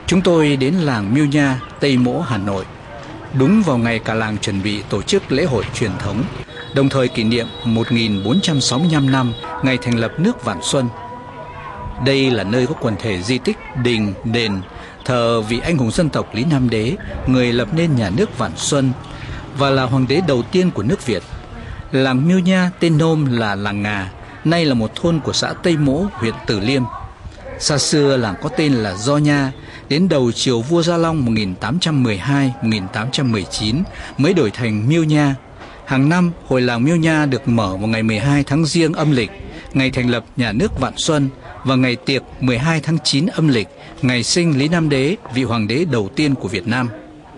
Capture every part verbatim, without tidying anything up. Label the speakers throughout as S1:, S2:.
S1: Chúng tôi đến làng Miêu Nha, Tây Mỗ, Hà Nội, đúng vào ngày cả làng chuẩn bị tổ chức lễ hội truyền thống, đồng thời kỷ niệm một nghìn bốn trăm sáu mươi lăm năm ngày thành lập nước Vạn Xuân. Đây là nơi có quần thể di tích, đình, đền, thờ vị anh hùng dân tộc Lý Nam Đế, người lập nên nhà nước Vạn Xuân và là hoàng đế đầu tiên của nước Việt. Làng Miêu Nha tên nôm là làng Ngà, nay là một thôn của xã Tây Mỗ, huyện Từ Liêm. Xa xưa làng có tên là Do Nha, đến đầu triều vua Gia Long một nghìn tám trăm mười hai đến một nghìn tám trăm mười chín mới đổi thành Miêu Nha. Hàng năm, hội làng Miêu Nha được mở vào ngày mười hai tháng Giêng âm lịch, ngày thành lập nhà nước Vạn Xuân, và ngày tiệc mười hai tháng chín âm lịch, ngày sinh Lý Nam Đế, vị hoàng đế đầu tiên của Việt Nam.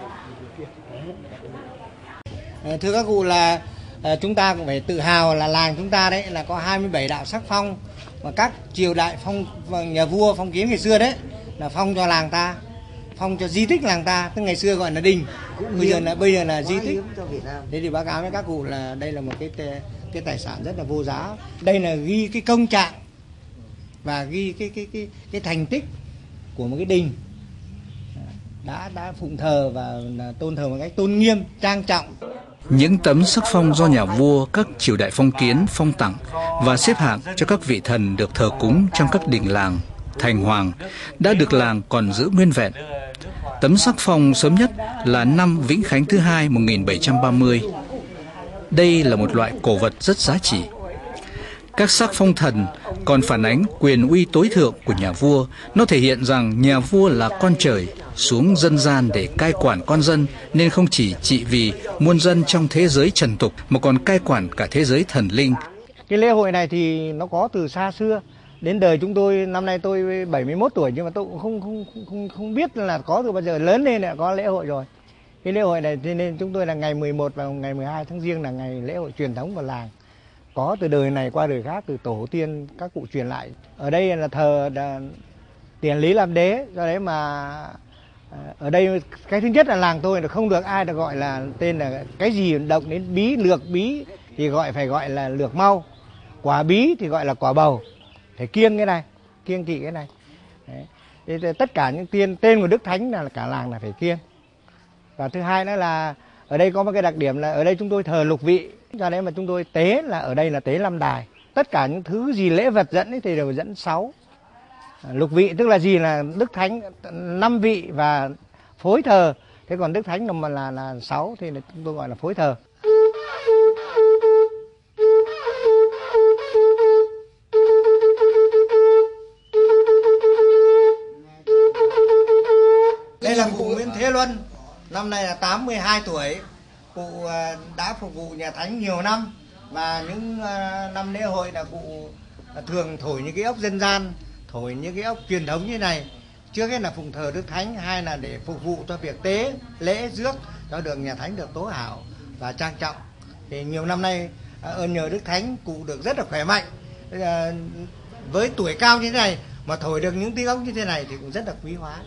S2: Thưa các cụ, là chúng ta cũng phải tự hào là làng chúng ta đấy là có hai mươi bảy đạo sắc phong, và các triều đại phong nhà vua phong kiến ngày xưa đấy là phong cho làng ta, phong cho di tích làng ta, tức ngày xưa gọi là đình, bây giờ là bây giờ là di tích. Thế thì báo cáo với các cụ là đây là một cái cái tài sản rất là vô giá. Đây là ghi cái công trạng và ghi cái cái cái cái thành tích của một cái đình đã đã phụng thờ và tôn thờ một cách tôn nghiêm, trang trọng.
S1: Những tấm sắc phong do nhà vua, các triều đại phong kiến phong tặng và xếp hạng cho các vị thần được thờ cúng trong các đình làng, thành hoàng đã được làng còn giữ nguyên vẹn. Tấm sắc phong sớm nhất là năm Vĩnh Khánh thứ hai một nghìn bảy trăm ba mươi. Đây là một loại cổ vật rất giá trị. Các sắc phong thần còn phản ánh quyền uy tối thượng của nhà vua. Nó thể hiện rằng nhà vua là con trời, xuống dân gian để cai quản con dân, nên không chỉ trị vì muôn dân trong thế giới trần tục mà còn cai quản cả thế giới thần linh.
S2: Cái lễ hội này thì nó có từ xa xưa. Đến đời chúng tôi, năm nay tôi bảy mươi mốt tuổi, nhưng mà tôi cũng không không không không biết là có từ bao giờ. Lớn lên đã có lễ hội rồi. Cái lễ hội này nên chúng tôi là ngày mười một và ngày mười hai tháng Giêng là ngày lễ hội truyền thống của làng. Có từ đời này qua đời khác, từ tổ tiên các cụ truyền lại. Ở đây là thờ là tiền Lý Nam Đế, do đấy mà ở đây cái thứ nhất là làng tôi là không được ai được gọi là tên là cái gì động đến bí, lược bí thì gọi phải gọi là lược mau, quả bí thì gọi là quả bầu, phải kiêng cái này, kiêng kỵ cái này. Đấy. Tất cả những tên tên của Đức Thánh là cả làng là phải kiêng. Và thứ hai nữa là ở đây có một cái đặc điểm là ở đây chúng tôi thờ lục vị, cho nên mà chúng tôi tế là ở đây là tế năm đài. Tất cả những thứ gì lễ vật dẫn ấy thì đều dẫn sáu. Lục vị tức là gì, là Đức Thánh năm vị và phối thờ. Thế còn Đức Thánh là là là sáu thì chúng tôi gọi là phối thờ. Đây là cụ Nguyễn Thế Luân, năm nay là tám mươi hai tuổi. Cụ đã phục vụ nhà Thánh nhiều năm, và những năm lễ hội là cụ thường thổi những cái ốc dân gian, thổi những cái ốc truyền thống như này. Trước hết là phụng thờ Đức Thánh, hai là để phục vụ cho việc tế lễ rước cho được nhà Thánh được tố hảo và trang trọng. Thì nhiều năm nay ơn nhờ Đức Thánh, cụ được rất là khỏe mạnh. Với tuổi cao như thế này mà thổi được những tiếng ốc như thế này thì cũng rất là quý hóa.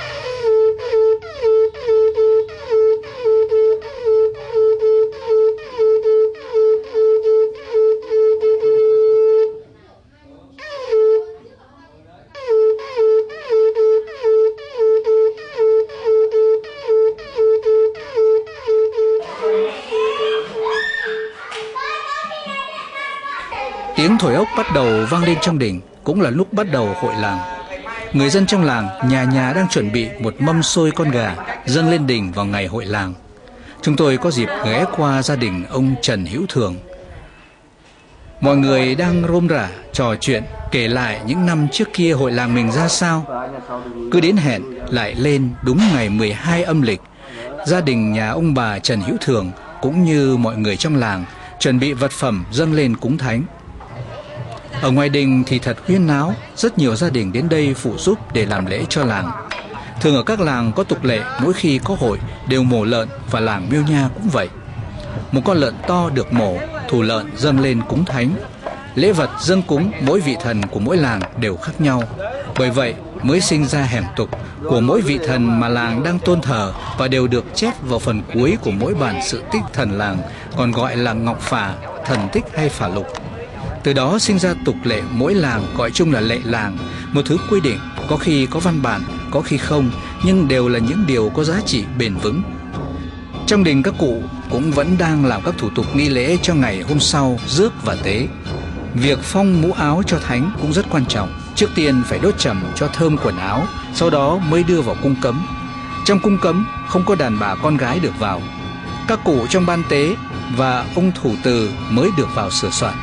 S1: Tiếng thổi ốc bắt đầu vang lên trong đình, cũng là lúc bắt đầu hội làng. Người dân trong làng nhà nhà đang chuẩn bị một mâm xôi con gà dâng lên đình vào ngày hội làng. Chúng tôi có dịp ghé qua gia đình ông Trần Hữu Thường. Mọi người đang rôm rả trò chuyện, kể lại những năm trước kia hội làng mình ra sao. Cứ đến hẹn lại lên đúng ngày mười hai âm lịch, gia đình nhà ông bà Trần Hữu Thường cũng như mọi người trong làng chuẩn bị vật phẩm dâng lên cúng thánh. Ở ngoài đình thì thật huyên náo, rất nhiều gia đình đến đây phụ giúp để làm lễ cho làng. Thường ở các làng có tục lệ mỗi khi có hội đều mổ lợn, và làng Miêu Nha cũng vậy. Một con lợn to được mổ, thù lợn dâng lên cúng thánh. Lễ vật dâng cúng mỗi vị thần của mỗi làng đều khác nhau. Bởi vậy mới sinh ra hẻm tục của mỗi vị thần mà làng đang tôn thờ, và đều được chép vào phần cuối của mỗi bản sự tích thần làng, còn gọi là ngọc phả, thần tích hay phả lục. Từ đó sinh ra tục lệ mỗi làng gọi chung là lệ làng, một thứ quy định, có khi có văn bản, có khi không, nhưng đều là những điều có giá trị bền vững. Trong đình các cụ cũng vẫn đang làm các thủ tục nghi lễ cho ngày hôm sau rước và tế. Việc phong mũ áo cho thánh cũng rất quan trọng. Trước tiên phải đốt trầm cho thơm quần áo, sau đó mới đưa vào cung cấm. Trong cung cấm không có đàn bà con gái được vào. Các cụ trong ban tế và ông thủ từ mới được vào sửa soạn.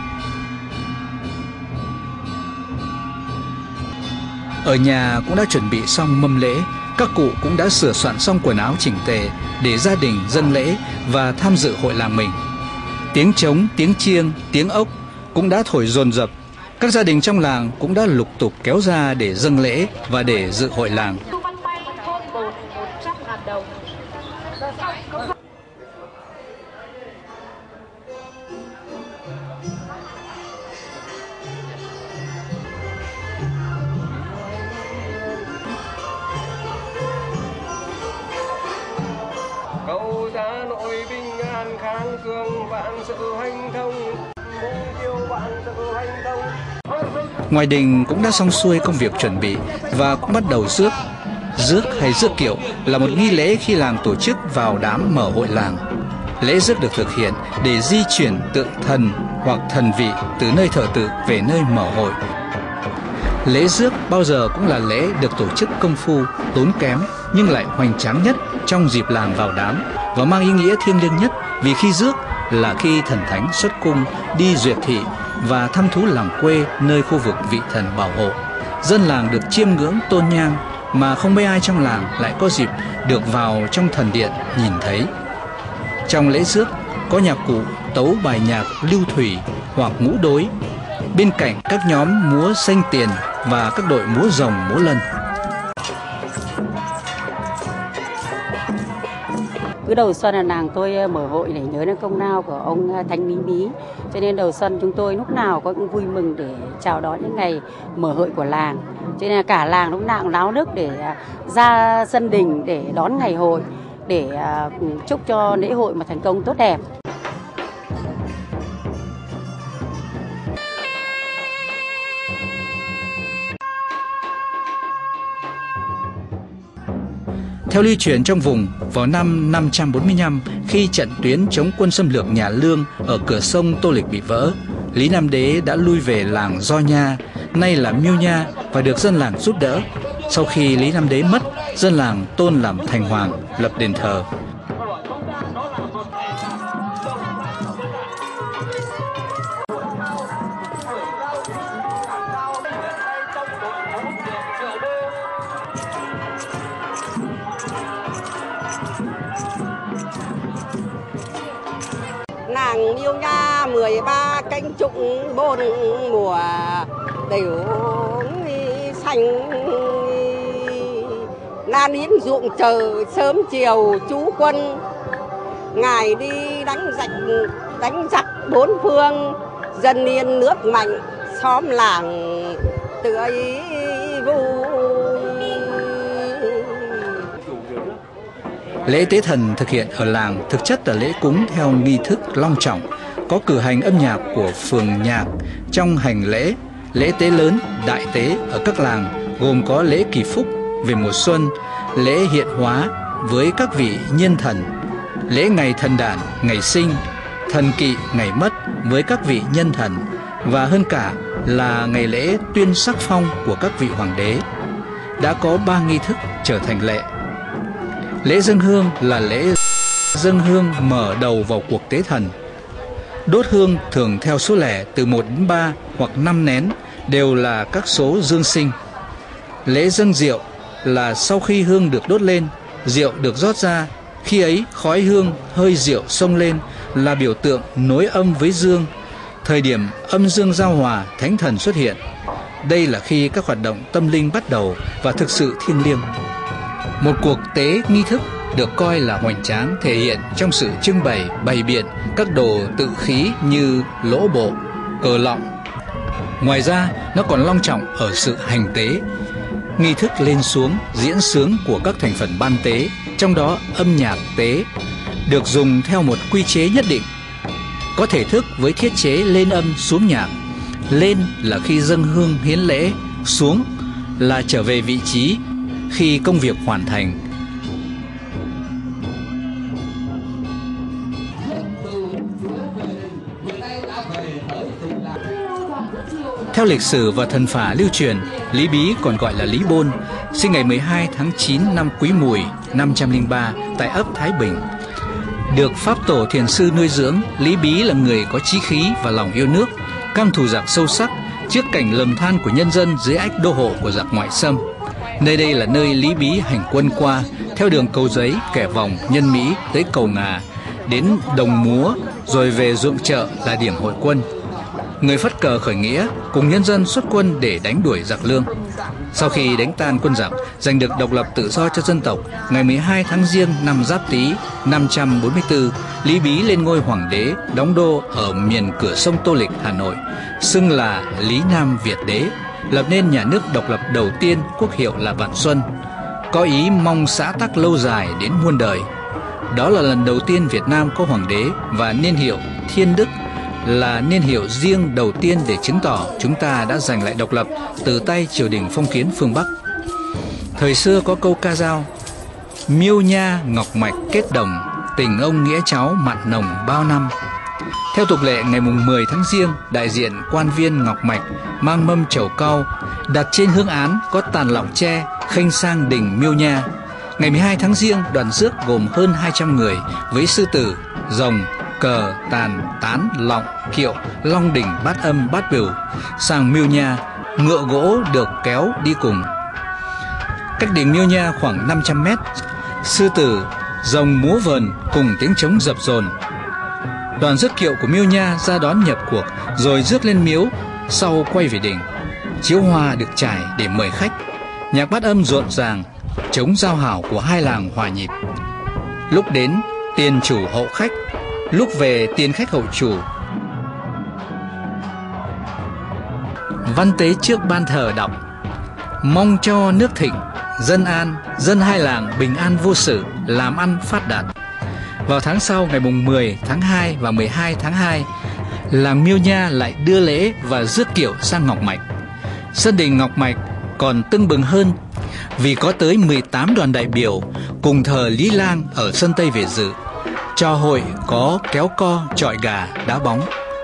S1: Ở nhà cũng đã chuẩn bị xong mâm lễ, các cụ cũng đã sửa soạn xong quần áo chỉnh tề để gia đình dâng lễ và tham dự hội làng mình. Tiếng trống, tiếng chiêng, tiếng ốc cũng đã thổi dồn dập. Các gia đình trong làng cũng đã lục tục kéo ra để dâng lễ và để dự hội làng.
S3: Cầu gia nội bình an khang cường vạn sự hành thông, mong yêu vạn sự hành thông.
S1: Ngoài đình cũng đã xong xuôi công việc chuẩn bị và cũng bắt đầu rước. Rước hay rước kiệu là một nghi lễ khi làng tổ chức vào đám mở hội làng. Lễ rước được thực hiện để di chuyển tượng thần hoặc thần vị từ nơi thờ tự về nơi mở hội. Lễ rước bao giờ cũng là lễ được tổ chức công phu, tốn kém nhưng lại hoành tráng nhất trong dịp làng vào đám và mang ý nghĩa thiêng liêng nhất, vì khi rước là khi thần thánh xuất cung đi duyệt thị và thăm thú làng quê nơi khu vực vị thần bảo hộ. Dân làng được chiêm ngưỡng tôn nhang mà không mấy ai trong làng lại có dịp được vào trong thần điện nhìn thấy. Trong lễ rước có nhạc cụ tấu bài nhạc lưu thủy hoặc ngũ đối, bên cạnh các nhóm múa xanh tiền và các đội múa rồng múa lân.
S4: Cứ đầu xuân là làng tôi mở hội để nhớ đến công lao của ông Thánh Bí Bí. Cho nên đầu xuân chúng tôi lúc nào cũng vui mừng để chào đón những ngày mở hội của làng. Cho nên là cả làng lúc nào cũng náo nức để ra sân đình để đón ngày hội, để chúc cho lễ hội mà thành công tốt đẹp.
S1: Theo lưu truyền trong vùng, vào năm năm trăm bốn mươi lăm, khi trận tuyến chống quân xâm lược nhà Lương ở cửa sông Tô Lịch bị vỡ, Lý Nam Đế đã lui về làng Do Nha, nay là Miêu Nha, và được dân làng giúp đỡ. Sau khi Lý Nam Đế mất, dân làng tôn làm thành hoàng, lập đền thờ.
S4: Nàng Miêu Nha mười ba canh trụng bốn mùa đều xanh, nan yến ruộng chờ sớm chiều chú quân, ngài đi đánh giặc đánh giặc bốn phương, dân yên nước mạnh xóm làng tươi vui.
S1: Lễ tế thần thực hiện ở làng thực chất là lễ cúng theo nghi thức long trọng, có cử hành âm nhạc của phường nhạc trong hành lễ. Lễ tế lớn, đại tế ở các làng gồm có lễ kỳ phúc về mùa xuân, lễ hiện hóa với các vị nhiên thần, lễ ngày thần đản, ngày sinh, thần kỵ, ngày mất với các vị nhân thần, và hơn cả là ngày lễ tuyên sắc phong của các vị hoàng đế. Đã có ba nghi thức trở thành lệ. Lễ dâng hương là lễ dâng hương mở đầu vào cuộc tế thần. Đốt hương thường theo số lẻ từ một đến ba hoặc năm nén, đều là các số dương sinh. Lễ dâng rượu là sau khi hương được đốt lên, rượu được rót ra. Khi ấy khói hương, hơi rượu xông lên là biểu tượng nối âm với dương, thời điểm âm dương giao hòa, thánh thần xuất hiện. Đây là khi các hoạt động tâm linh bắt đầu và thực sự thiêng liêng. Một cuộc tế nghi thức được coi là hoành tráng, thể hiện trong sự trưng bày, bày biện các đồ tự khí như lỗ bộ, cờ lọng. Ngoài ra, nó còn long trọng ở sự hành tế. Nghi thức lên xuống, diễn xướng của các thành phần ban tế, trong đó âm nhạc tế, được dùng theo một quy chế nhất định. Có thể thức với thiết chế lên âm xuống nhạc. Lên là khi dâng hương hiến lễ, xuống là trở về vị trí. khi công việc hoàn thành. Theo lịch sử và thần phả lưu truyền, Lý Bí còn gọi là Lý Bôn, sinh ngày mười hai tháng chín năm Quý Mùi năm trăm lẻ ba tại ấp Thái Bình. Được Pháp Tổ Thiền Sư nuôi dưỡng, Lý Bí là người có chí khí và lòng yêu nước, căm thù giặc sâu sắc trước cảnh lầm than của nhân dân dưới ách đô hộ của giặc ngoại xâm. Nơi đây là nơi Lý Bí hành quân qua, theo đường Cầu Giấy, Kẻ Vòng, Nhân Mỹ tới Cầu Ngà, đến Đồng Múa, rồi về ruộng chợ là điểm hội quân. Người phất cờ khởi nghĩa cùng nhân dân xuất quân để đánh đuổi giặc Lương. Sau khi đánh tan quân giặc, giành được độc lập tự do cho dân tộc, ngày mười hai tháng Giêng năm Giáp Tý năm trăm bốn mươi tư, Lý Bí lên ngôi hoàng đế, đóng đô ở miền cửa sông Tô Lịch, Hà Nội, xưng là Lý Nam Việt Đế, lập nên nhà nước độc lập đầu tiên, quốc hiệu là Vạn Xuân, có ý mong xã tắc lâu dài đến muôn đời. Đó là lần đầu tiên Việt Nam có hoàng đế, và niên hiệu Thiên Đức là niên hiệu riêng đầu tiên để chứng tỏ chúng ta đã giành lại độc lập từ tay triều đình phong kiến phương Bắc. Thời xưa có câu ca dao: miêu nha ngọc mạch kết đồng, tình ông nghĩa cháu mặn nồng bao năm. Theo tục lệ, ngày mùng mười tháng Giêng, đại diện quan viên Ngọc Mạch mang mâm trầu cau đặt trên hương án có tàn lọng tre khênh sang đình Miêu Nha. Ngày mười hai tháng Giêng, đoàn rước gồm hơn hai trăm người với sư tử, rồng, cờ, tàn, tán, lọng, kiệu, long đỉnh, bát âm, bát bửu sang Miêu Nha. Ngựa gỗ được kéo đi cùng. Cách đình Miêu Nha khoảng năm trăm mét, sư tử, rồng múa vờn cùng tiếng trống dập dồn. Đoàn rước kiệu của Miêu Nha ra đón nhập cuộc, rồi rước lên miếu, sau quay về đình. Chiếu hoa được trải để mời khách, nhạc bát âm rộn ràng, trống giao hảo của hai làng hòa nhịp. Lúc đến tiền chủ hậu khách, lúc về tiền khách hậu chủ. Văn tế trước ban thờ đọc: mong cho nước thịnh, dân an, dân hai làng bình an vô sự, làm ăn phát đạt. Vào tháng sau, ngày mùng mười tháng hai và mười hai tháng hai, làng Miêu Nha lại đưa lễ và rước kiệu sang Ngọc Mạch. Sân đình Ngọc Mạch còn tưng bừng hơn vì có tới mười tám đoàn đại biểu cùng thờ Lý Lang ở sân Tây về dự. Cho hội có kéo co, chọi gà, đá bóng.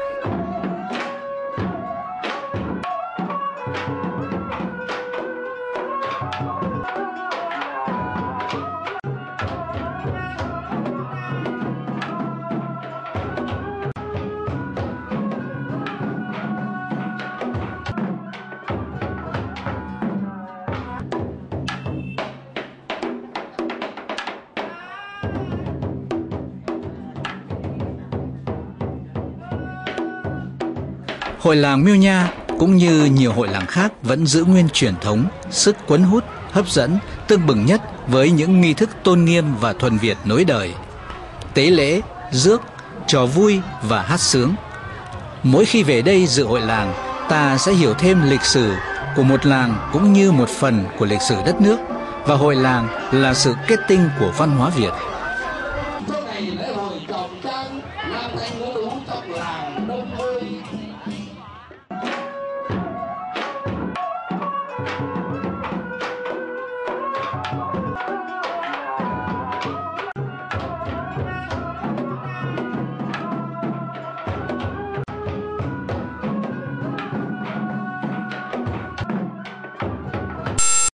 S1: Hội làng Miêu Nha cũng như nhiều hội làng khác vẫn giữ nguyên truyền thống, sức cuốn hút, hấp dẫn, tưng bừng nhất với những nghi thức tôn nghiêm và thuần Việt nối đời. Tế lễ, rước, trò vui và hát sướng. Mỗi khi về đây dự hội làng, ta sẽ hiểu thêm lịch sử của một làng cũng như một phần của lịch sử đất nước, và hội làng là sự kết tinh của văn hóa Việt.